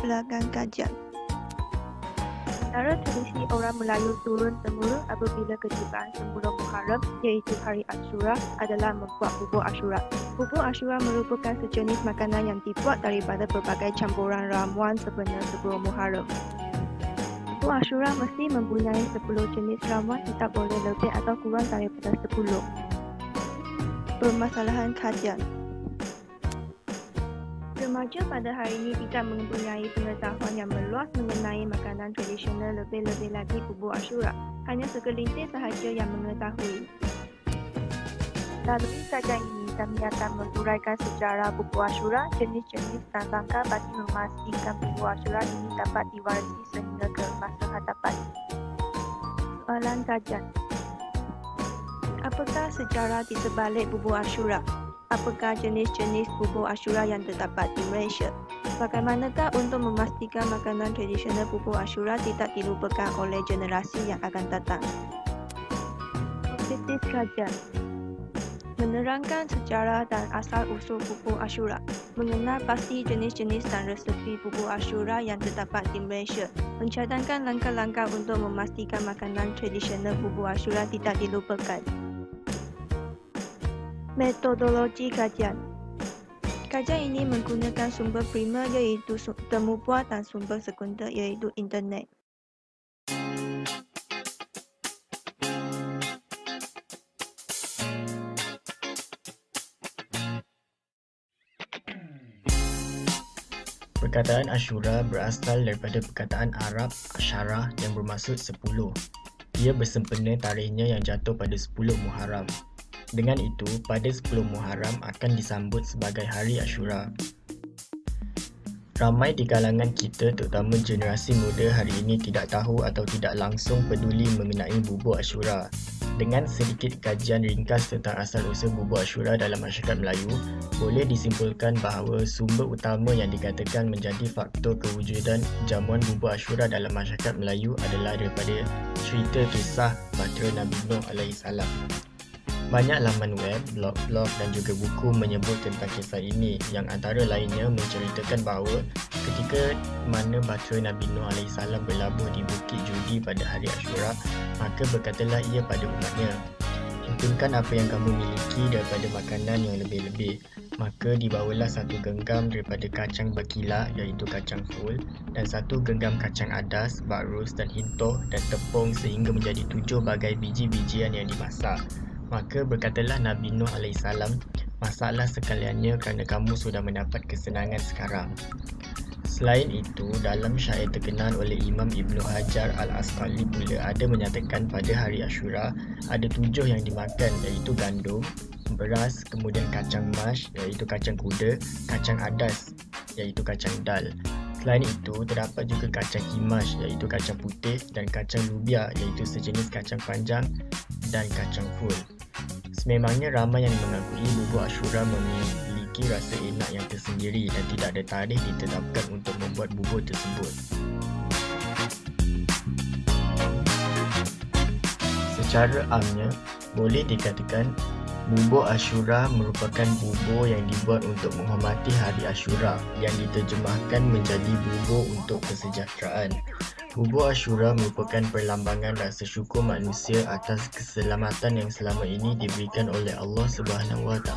belakang kajian. Antara tradisi orang Melayu turun-temurun apabila ketibaan 10 Muharram iaitu Hari Ashura adalah membuat bubur Ashura. Bubur Ashura merupakan sejenis makanan yang dibuat daripada pelbagai campuran ramuan sebenar 10 Muharram. Bubur Ashura mesti mempunyai 10 jenis ramuan, tidak boleh lebih atau kurang daripada 10. Permasalahan kajian. Remaja pada hari ini tidak mempunyai pengetahuan yang meluas mengenai makanan tradisional, lebih-lebih lagi bubur Ashura. Hanya segelintir sahaja yang mengetahui. Melalui kajian ini, kami akan menguraikan sejarah bubur Ashura, jenis-jenis dan langkah bagi memastikan bubur Ashura ini dapat diwarisi sehingga ke masa hadapan. Soalan kajian. Apakah sejarah di sebalik bubur Ashura? Apakah jenis-jenis bubur Ashura yang terdapat di Malaysia? Bagaimanakah untuk memastikan makanan tradisional bubur Ashura tidak dilupakan oleh generasi yang akan datang? Objektif kajian. Menerangkan sejarah dan asal-usul bubur Ashura. Mengenal pasti jenis-jenis dan resepi bubur Ashura yang terdapat di Malaysia. Mencadangkan langkah-langkah untuk memastikan makanan tradisional bubur Ashura tidak dilupakan. Metodologi kajian. Kajian ini menggunakan sumber primer iaitu temu bual dan sumber sekunder iaitu internet. Perkataan Ashura berasal daripada perkataan Arab Ashara yang bermaksud 10. Ia bersempena tarikhnya yang jatuh pada 10 Muharram. Dengan itu, pada 10 Muharram akan disambut sebagai Hari Ashura. Ramai di kalangan kita, terutama generasi muda hari ini tidak tahu atau tidak langsung peduli mengenai bubur Ashura. Dengan sedikit kajian ringkas tentang asal-usul bubur Ashura dalam masyarakat Melayu, boleh disimpulkan bahawa sumber utama yang dikatakan menjadi faktor kewujudan jamuan bubur Ashura dalam masyarakat Melayu adalah daripada cerita kisah Bahtera Nabi Nuh AS. Banyak laman web, blog-blog dan juga buku menyebut tentang kisah ini yang antara lainnya menceritakan bahawa ketika mana Bahtera Nabi Nuh AS berlabuh di Bukit Judi pada hari Ashura, maka berkatalah ia pada umatnya, "Himpunkan apa yang kamu miliki daripada makanan yang lebih-lebih." Maka dibawalah satu genggam daripada kacang berkilat iaitu kacang ful dan satu genggam kacang adas, bakrus dan hintoh dan tepung sehingga menjadi 7 bagai biji-bijian yang dimasak. Maka berkatalah Nabi Nuh AS, "Masaklah sekaliannya kerana kamu sudah mendapat kesenangan sekarang." Selain itu, dalam syair terkenal oleh Imam Ibn Hajar Al-Asqalani pula ada menyatakan pada hari Ashura ada 7 yang dimakan iaitu gandum, beras, kemudian kacang mash iaitu kacang kuda, kacang adas iaitu kacang dal. Selain itu, terdapat juga kacang himash iaitu kacang putih dan kacang lubia iaitu sejenis kacang panjang dan kacang ful. Sememangnya ramai yang mengakui bubur Ashura memiliki rasa enak yang tersendiri dan tidak ada tarikh ditetapkan untuk membuat bubur tersebut. Secara amnya, boleh dikatakan bubur Ashura merupakan bubur yang dibuat untuk menghormati hari Ashura yang diterjemahkan menjadi bubur untuk kesejahteraan. Bubur Ashura merupakan perlambangan rasa syukur manusia atas keselamatan yang selama ini diberikan oleh Allah SWT.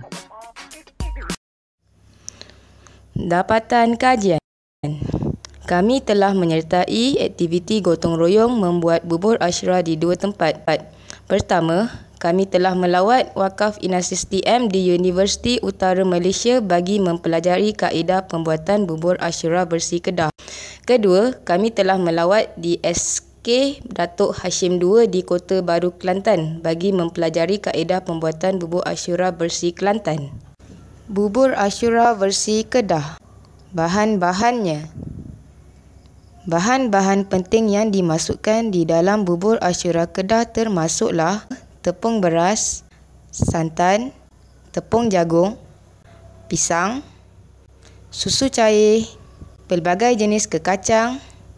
Dapatan kajian. Kami telah menyertai aktiviti gotong royong membuat bubur Ashura di 2 tempat. Pertama, kami telah melawat Wakaf Inasys TM di Universiti Utara Malaysia bagi mempelajari kaedah pembuatan bubur Ashura bersih Kedah. Kedua, kami telah melawat di SK Datuk Hashim II di Kota Baru Kelantan bagi mempelajari kaedah pembuatan bubur Ashura bersih Kelantan. Bubur Ashura bersih Kedah. Bahan-bahannya. Bahan-bahan penting yang dimasukkan di dalam bubur Ashura Kedah termasuklah tepung beras, santan, tepung jagung, pisang, susu cair, pelbagai jenis kekacang,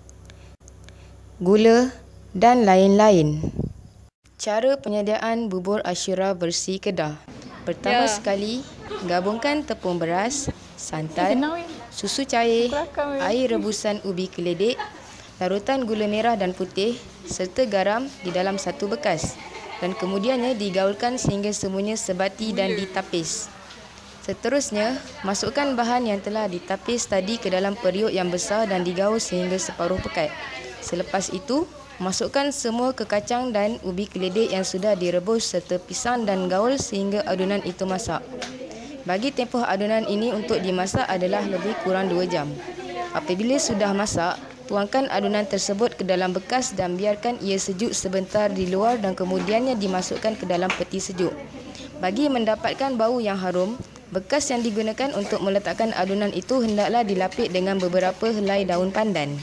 gula dan lain-lain. Cara penyediaan bubur Ashura bersih Kedah. Pertama sekali, gabungkan tepung beras, santan, susu cair, air rebusan ubi keledek, larutan gula merah dan putih serta garam di dalam satu bekas dan kemudiannya digaulkan sehingga semuanya sebati dan ditapis. Seterusnya, masukkan bahan yang telah ditapis tadi ke dalam periuk yang besar dan digaul sehingga separuh pekat. Selepas itu, masukkan semua kekacang dan ubi keledek yang sudah direbus serta pisang dan gaul sehingga adunan itu masak. Bagi tempoh adunan ini untuk dimasak adalah lebih kurang 2 jam. Apabila sudah masak, tuangkan adunan tersebut ke dalam bekas dan biarkan ia sejuk sebentar di luar dan kemudiannya dimasukkan ke dalam peti sejuk. Bagi mendapatkan bau yang harum, bekas yang digunakan untuk meletakkan adunan itu hendaklah dilapik dengan beberapa helai daun pandan.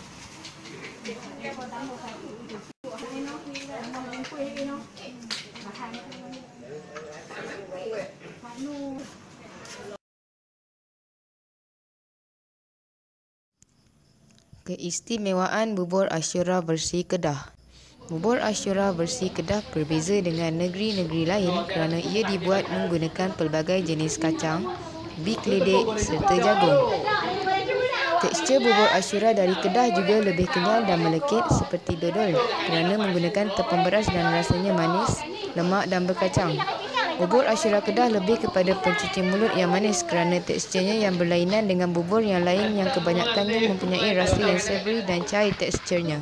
Keistimewaan bubur Ashura bersih Kedah. Bubur Ashura bersih Kedah berbeza dengan negeri-negeri lain kerana ia dibuat menggunakan pelbagai jenis kacang, ubi keledek serta jagung. Tekstur bubur Ashura dari Kedah juga lebih kenyal dan melekit seperti dodol kerana menggunakan tepung beras dan rasanya manis, lemak dan berkacang. Bubur Ashura Kedah lebih kepada pencuci mulut yang manis kerana teksturnya yang berlainan dengan bubur yang lain yang kebanyakannya mempunyai rasa yang savory dan cair teksturnya.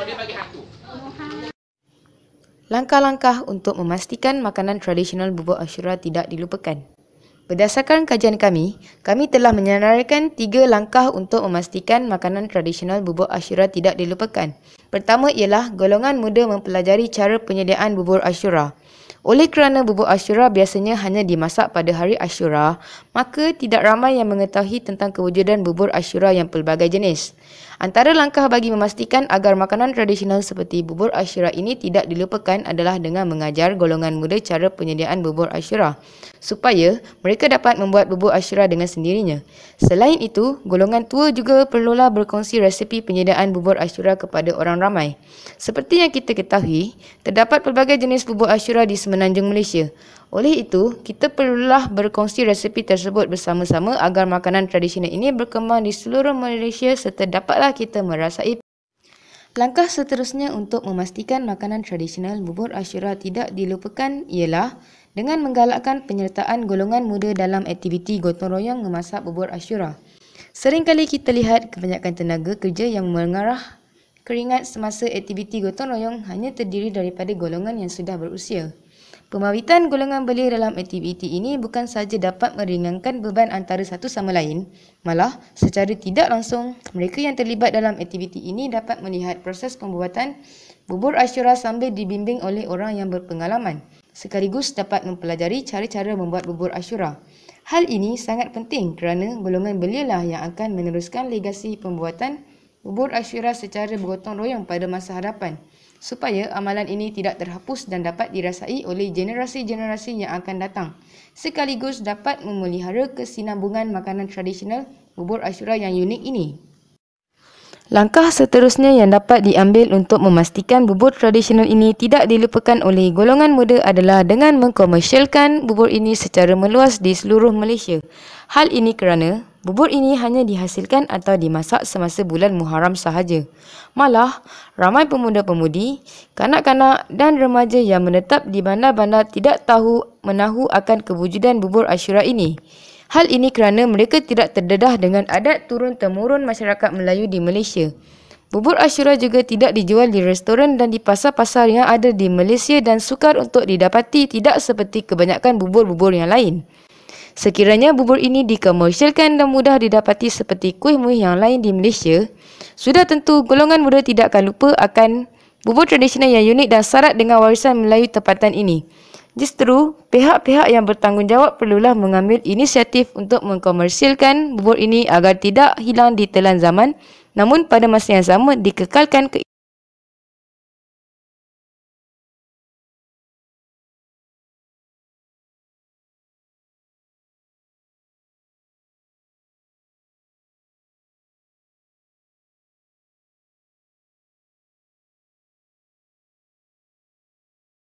Langkah-langkah untuk memastikan makanan tradisional bubur Ashura tidak dilupakan. Berdasarkan kajian kami telah menyenaraikan 3 langkah untuk memastikan makanan tradisional bubur Ashura tidak dilupakan. Pertama ialah golongan muda mempelajari cara penyediaan bubur Ashura. Oleh kerana bubur Ashura biasanya hanya dimasak pada hari Ashura, maka tidak ramai yang mengetahui tentang kewujudan bubur Ashura yang pelbagai jenis. Antara langkah bagi memastikan agar makanan tradisional seperti bubur Ashura ini tidak dilupakan adalah dengan mengajar golongan muda cara penyediaan bubur Ashura, supaya mereka dapat membuat bubur Ashura dengan sendirinya. Selain itu, golongan tua juga perlulah berkongsi resipi penyediaan bubur Ashura kepada orang ramai. Seperti yang kita ketahui, terdapat pelbagai jenis bubur Ashura di Semenanjung Malaysia. Oleh itu, kita perlulah berkongsi resipi tersebut bersama-sama agar makanan tradisional ini berkembang di seluruh Malaysia serta dapatlah kita merasai. Langkah seterusnya untuk memastikan makanan tradisional bubur Ashura tidak dilupakan ialah dengan menggalakkan penyertaan golongan muda dalam aktiviti gotong royong memasak bubur Ashura. Seringkali kita lihat kebanyakan tenaga kerja yang mengarah keringat semasa aktiviti gotong royong hanya terdiri daripada golongan yang sudah berusia. Pemawitan golongan belia dalam aktiviti ini bukan sahaja dapat meringankan beban antara satu sama lain, malah secara tidak langsung mereka yang terlibat dalam aktiviti ini dapat melihat proses pembuatan bubur Ashura sambil dibimbing oleh orang yang berpengalaman, sekaligus dapat mempelajari cara-cara membuat bubur Ashura. Hal ini sangat penting kerana golongan belia lah yang akan meneruskan legasi pembuatan bubur Ashura secara bergotong royong pada masa hadapan, supaya amalan ini tidak terhapus dan dapat dirasai oleh generasi-generasi yang akan datang, sekaligus dapat memelihara kesinambungan makanan tradisional bubur Ashura yang unik ini. Langkah seterusnya yang dapat diambil untuk memastikan bubur tradisional ini tidak dilupakan oleh golongan muda adalah dengan mengkomersialkan bubur ini secara meluas di seluruh Malaysia. Hal ini kerana bubur ini hanya dihasilkan atau dimasak semasa bulan Muharram sahaja. Malah, ramai pemuda-pemudi, kanak-kanak dan remaja yang menetap di bandar-bandar tidak menahu akan kewujudan bubur Ashura ini. Hal ini kerana mereka tidak terdedah dengan adat turun-temurun masyarakat Melayu di Malaysia. Bubur Ashura juga tidak dijual di restoran dan di pasar-pasar yang ada di Malaysia dan sukar untuk didapati tidak seperti kebanyakan bubur-bubur yang lain. Sekiranya bubur ini dikomersialkan dan mudah didapati seperti kuih-muih yang lain di Malaysia, sudah tentu golongan muda tidak akan lupa akan bubur tradisional yang unik dan syarat dengan warisan Melayu tempatan ini. Justru, pihak-pihak yang bertanggungjawab perlulah mengambil inisiatif untuk mengkomersialkan bubur ini agar tidak hilang di telan zaman, namun pada masa yang sama dikekalkan